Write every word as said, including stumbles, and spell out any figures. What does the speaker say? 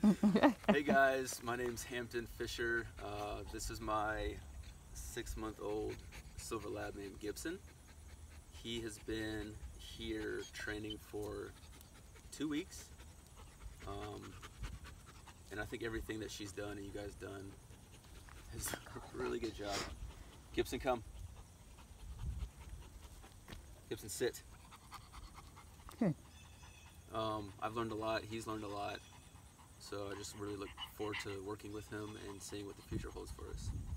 Hey guys, my name's Hampton Fisher. Uh, this is my six-month-old silver lab named Gibson. He has been here training for two weeks. Um, and I think everything that she's done and you guys done has done a really good job. Gibson, come. Gibson, sit. Okay. Um, I've learned a lot, he's learned a lot, so I just really look forward to working with him and seeing what the future holds for us.